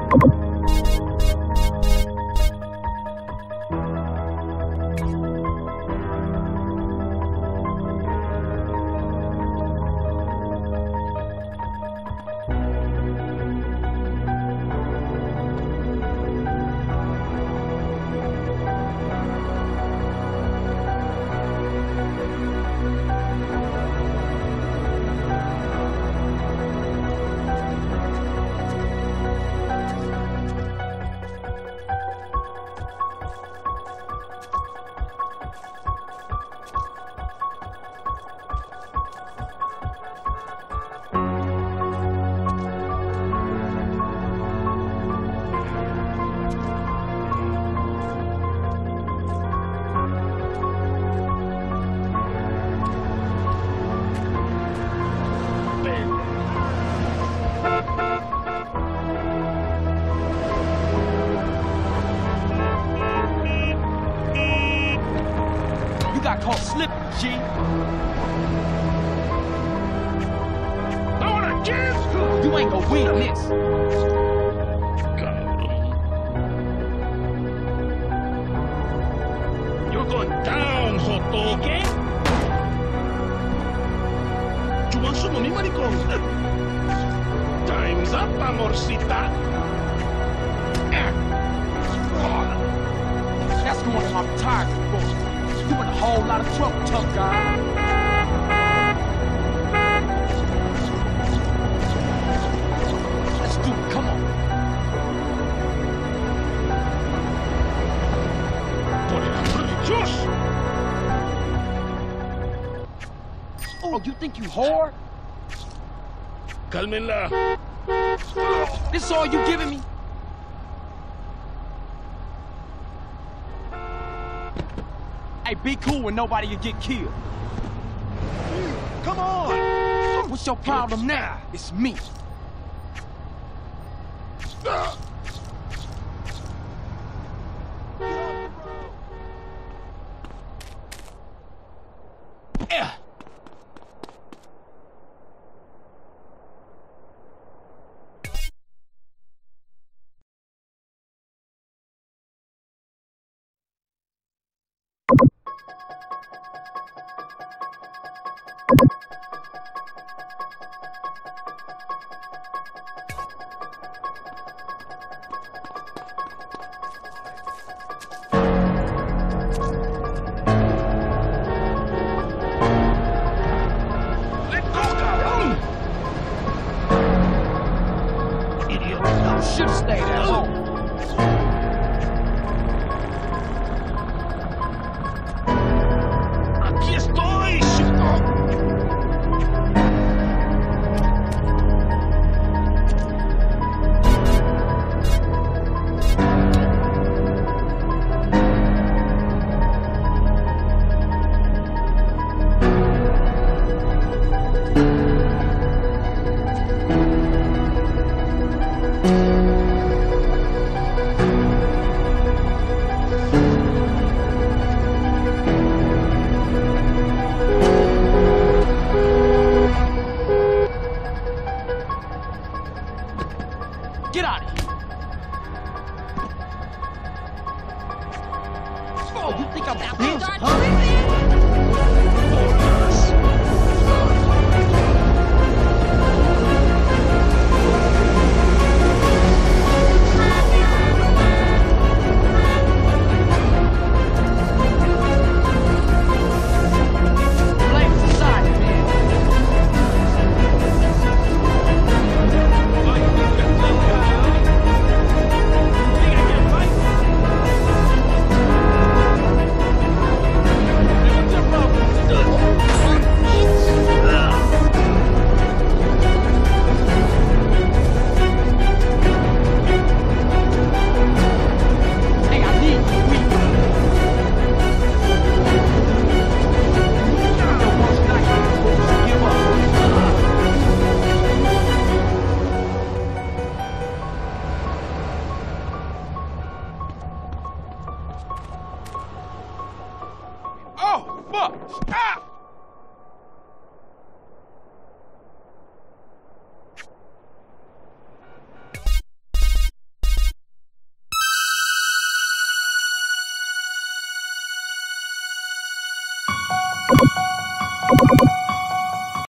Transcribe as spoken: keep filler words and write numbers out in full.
Caught slipping, G. I want a chance. You ain't gonna win this. You're going down, Joto. ¿Qué? Chuan sumo mi maricón. Time's up, amorcita. That's going to my target, boy. You in a whole lot of trouble, tough guy. Let's do it, come on. Oh, you think you hard? Cálmenla. This all you giving me? Hey, be cool when nobody will get killed. Come on! What's your problem now? It's me. Yeah. Should've stayed at home. Aquí estoy, chico. Get out of here. Oh, you think I'm that bitch, huh? Oh, fuck! Ah!